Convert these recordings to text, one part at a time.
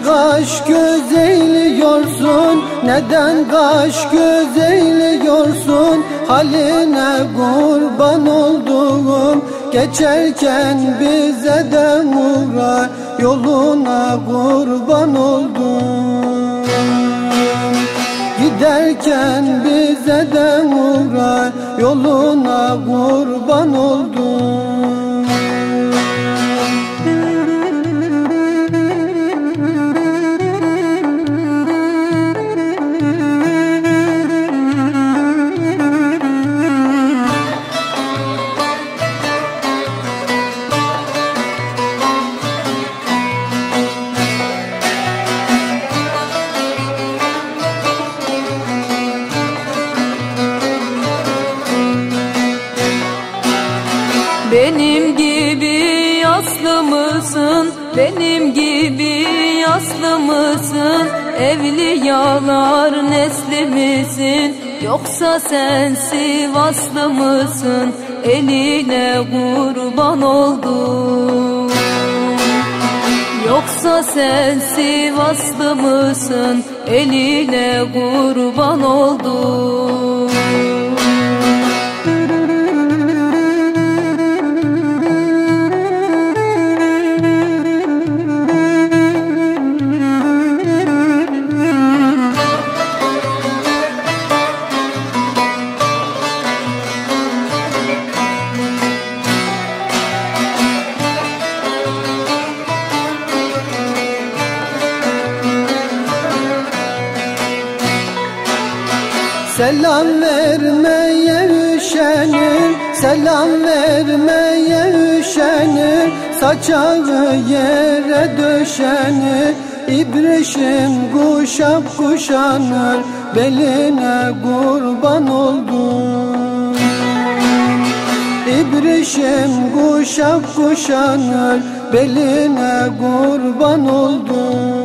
kaş göz eğliyorsun? Neden kaş göz eğliyorsun? Haline kurban olduğum, geçerken bize de uğra, yoluna kurban oldum. Giderken bize de uğra, yoluna kurban oldum. Benim gibi yaslı mısın? Benim gibi yaslı mısın? Evliyalar nesli misin? Yoksa sen Sivaslı mısın? Eline kurban oldum. Yoksa sen Sivaslı mısın? Eline kurban oldum. Selam vermeye üşenir, selam vermeye üşenir, saçağı yere döşenir, İbrişim kuşak kuşanır, beline kurban oldum. İbrişim kuşak kuşanır, beline kurban oldum.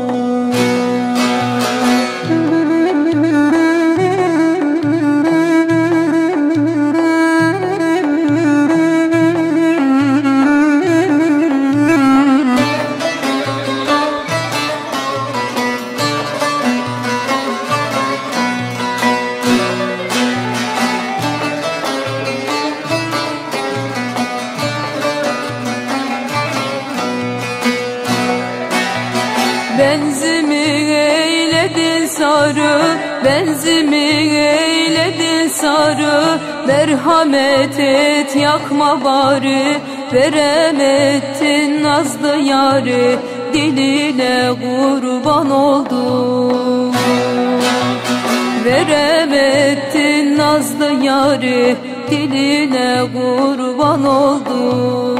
Benzimi eyledin sarı, benzimi eyledin sarı, merhamet et yakma bari, veremettin nazlı yari, diline kurban oldum. Veremettin nazlı yari, diline kurban oldum.